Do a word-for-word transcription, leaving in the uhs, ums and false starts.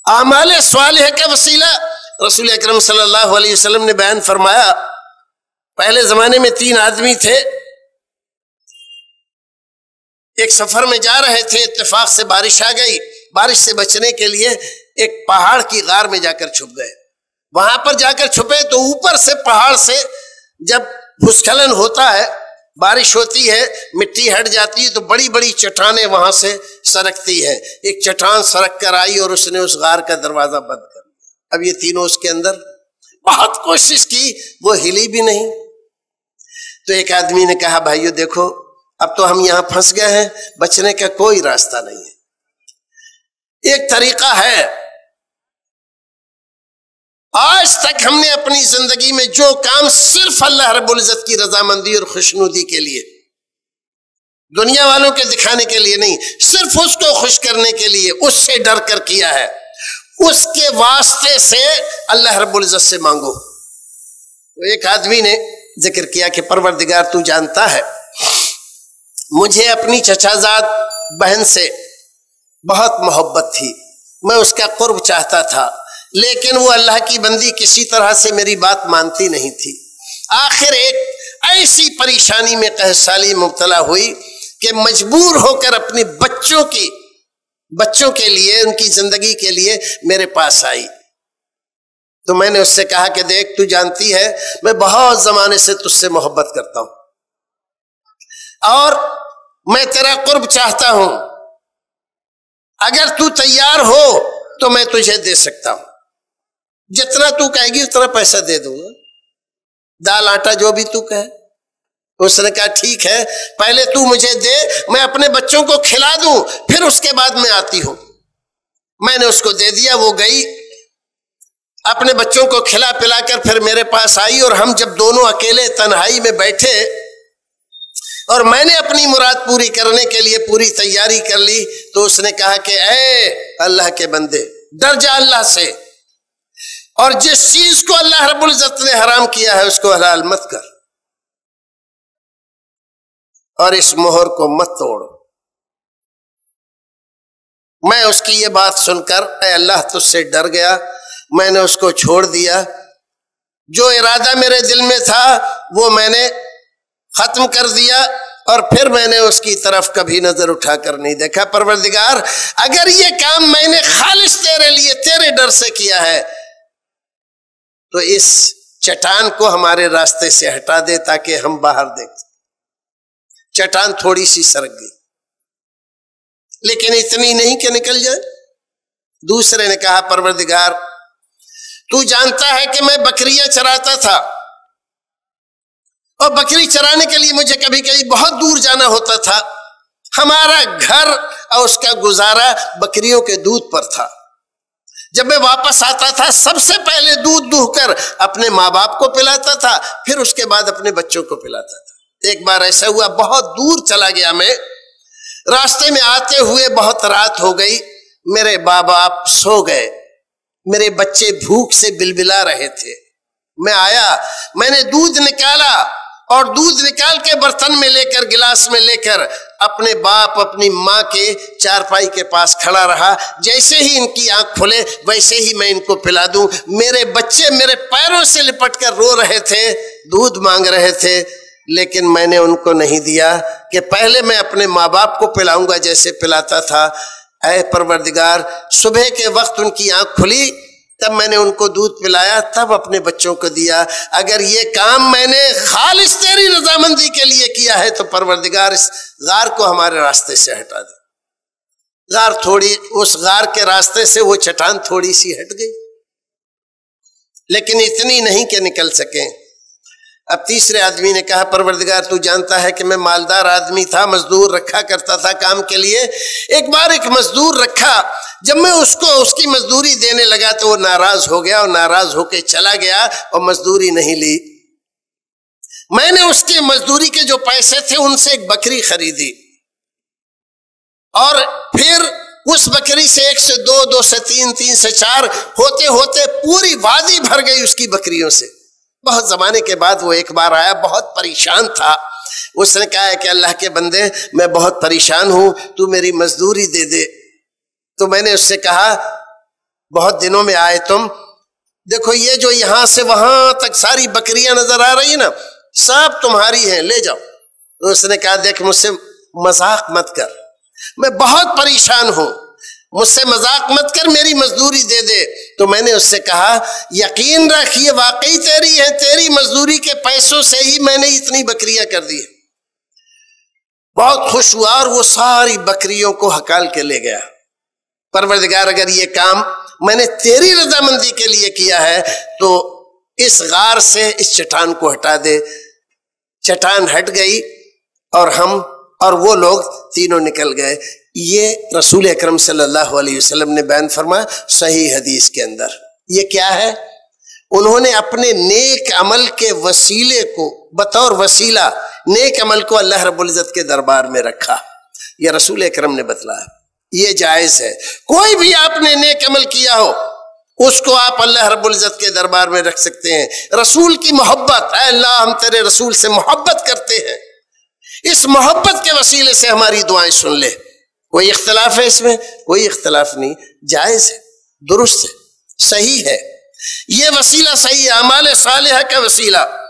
आमाल स्वालिह का वसीला रसूल अकरम सल्लल्लाहु अलैहि वसल्लम ने बयान फरमाया, पहले जमाने में तीन आदमी थे, एक सफर में जा रहे थे, इत्तेफाक से बारिश आ गई। बारिश से बचने के लिए एक पहाड़ की गार में जाकर छुप गए। वहां पर जाकर छुपे तो ऊपर से पहाड़ से जब भूस्खलन होता है, बारिश होती है, मिट्टी हट जाती है तो बड़ी बड़ी चट्टानें वहां से सरकती है। एक चट्टान सरक कर आई और उसने उस गार का दरवाजा बंद कर दिया। अब ये तीनों उसके अंदर, बहुत कोशिश की, वो हिली भी नहीं। तो एक आदमी ने कहा, भाइयों देखो, अब तो हम यहां फंस गए हैं, बचने का कोई रास्ता नहीं है। एक तरीका है, आज तक हमने अपनी जिंदगी में जो काम सिर्फ अल्लाह रब्बुल इज्जत की रजामंदी और खुशनुदी के लिए, दुनिया वालों के दिखाने के लिए नहीं, सिर्फ उसको खुश करने के लिए, उससे डर कर किया है, उसके वास्ते से अल्लाह रब्बुल इज्जत से मांगो। तो एक आदमी ने जिक्र किया कि परवरदिगार तू जानता है, मुझे अपनी चचाजाद बहन से बहुत मोहब्बत थी, मैं उसका कुर्ब चाहता था, लेकिन वो अल्लाह की बंदी किसी तरह से मेरी बात मानती नहीं थी। आखिर एक ऐसी परेशानी में कहसाली मुब्तला हुई कि मजबूर होकर अपने बच्चों की बच्चों के लिए, उनकी जिंदगी के लिए मेरे पास आई। तो मैंने उससे कहा कि देख, तू जानती है मैं बहुत जमाने से तुझसे मोहब्बत करता हूं और मैं तेरा कुर्ब चाहता हूं, अगर तू तैयार हो तो मैं तुझे दे सकता हूं, जितना तू कहेगी उतना पैसा दे दूंगा, दाल आटा जो भी तू कहे। उसने कहा ठीक है, पहले तू मुझे दे, मैं अपने बच्चों को खिला दूं, फिर उसके बाद मैं आती हूं। मैंने उसको दे दिया, वो गई, अपने बच्चों को खिला पिलाकर फिर मेरे पास आई, और हम जब दोनों अकेले तन्हाई में बैठे और मैंने अपनी मुराद पूरी करने के लिए पूरी तैयारी कर ली, तो उसने कहा कि ऐ अल्लाह के बंदे, डर जा अल्लाह से, और जिस चीज को अल्लाह रब्बुल इज्जत ने हराम किया है उसको हलाल मत कर, और इस मोहर को मत तोड़। मैं उसकी ये बात सुनकर, ऐ अल्लाह तुझसे डर गया, मैंने उसको छोड़ दिया। जो इरादा मेरे दिल में था वो मैंने खत्म कर दिया, और फिर मैंने उसकी तरफ कभी नजर उठाकर नहीं देखा। परवरदिगार, अगर ये काम मैंने खालिस तेरे लिए, तेरे डर से किया है, तो इस चट्टान को हमारे रास्ते से हटा दे ताकि हम बाहर देख। चट्टान थोड़ी सी सरक गई, लेकिन इतनी नहीं कि निकल जाए। दूसरे ने कहा, परवरदिगार तू जानता है कि मैं बकरियां चराता था, और बकरी चराने के लिए मुझे कभी कभी बहुत दूर जाना होता था। हमारा घर और उसका गुजारा बकरियों के दूध पर था। जब मैं वापस आता था, सबसे पहले दूध दूहकर अपने माँ बाप को पिलाता था, फिर उसके बाद अपने बच्चों को पिलाता था। एक बार ऐसा हुआ, बहुत दूर चला गया मैं, रास्ते में आते हुए बहुत रात हो गई, मेरे माँ बाप सो गए, मेरे बच्चे भूख से बिलबिला रहे थे। मैं आया, मैंने दूध निकाला, और दूध निकाल के बर्तन में लेकर, गिलास में लेकर अपने बाप अपनी माँ के चारपाई के पास खड़ा रहा। जैसे ही इनकी आंख खुले वैसे ही मैं इनको पिला दूं। मेरे बच्चे मेरे पैरों से लिपट कर रो रहे थे, दूध मांग रहे थे, लेकिन मैंने उनको नहीं दिया कि पहले मैं अपने माँ बाप को पिलाऊंगा जैसे पिलाता था। ऐ परवरदिगार, सुबह के वक्त उनकी आंख खुली, तब मैंने उनको दूध पिलाया, तब अपने बच्चों को दिया। अगर ये काम मैंने खालिस तेरी रजामंदी के लिए किया है तो परवरदिगार इस गार को हमारे रास्ते से हटा दे। गार थोड़ी, उस गार के रास्ते से वो चट्टान थोड़ी सी हट गई, लेकिन इतनी नहीं कि निकल सके। अब तीसरे आदमी ने कहा, परवरदिगार तू जानता है कि मैं मालदार आदमी था, मजदूर रखा करता था काम के लिए। एक बार एक मजदूर रखा, जब मैं उसको उसकी मजदूरी देने लगा तो वो नाराज हो गया, और नाराज होके चला गया और मजदूरी नहीं ली। मैंने उसके मजदूरी के जो पैसे थे उनसे एक बकरी खरीदी, और फिर उस बकरी से एक से दो, दो से तीन, तीन से चार, होते होते पूरी वादी भर गई उसकी बकरियों से। बहुत जमाने के बाद वो एक बार आया, बहुत परेशान था। उसने कहा है कि अल्लाह के बंदे, मैं बहुत परेशान हूं, तू मेरी मजदूरी दे दे। तो मैंने उससे कहा بہت دنوں میں آئے تم، دیکھو یہ جو یہاں سے وہاں تک ساری بکریاں نظر آ رہی ہیں نا، سب تمہاری ہیں، لے جاؤ۔ تو اس نے کہا دیکھ مجھ سے مذاق مت کر، میں بہت پریشان ہوں، مجھ سے مذاق مت کر، میری مزدوری دے دے۔ تو میں نے اس سے کہا یقین رکھ یہ واقعی تیری ہے، تیری مزدوری کے پیسوں سے ہی میں نے اتنی بکریاں کر دی۔ بہت خوش ہوا اور وہ ساری بکریوں کو ہکال کے لے گیا۔ پروردگار اگر یہ کام میں نے تیری رضامندی کے لیے کیا ہے تو اس غار سے اس چٹان کو ہٹا دے۔ چٹان ہٹ گئی اور ہم اور وہ لوگ تینوں نکل گئے۔ یہ رسول اکرم صلی اللہ علیہ وسلم نے بیان فرمایا صحیح حدیث کے اندر۔ یہ کیا ہے؟ انہوں نے اپنے نیک عمل کے وسیلے کو بطور وسیلہ نیک عمل کو اللہ رب العزت کے دربار میں رکھا۔ یہ رسول اکرم نے بتلایا، یہ جائز ہے۔ کوئی بھی آپ نے نیک عمل کیا ہو اس کو آپ اللہ رب العزت کے دربار میں رکھ سکتے ہیں۔ رسول کی محبت، اے اللہ ہم تیرے رسول سے محبت کرتے ہیں، اس محبت کے وسیلے سے ہماری دعائیں سن لے۔ کوئی اختلاف ہے اس میں؟ کوئی اختلاف نہیں، جائز ہے، درست ہے، صحیح ہے، یہ وسیلہ صحیح ہے، اعمال صالحہ کا وسیلہ۔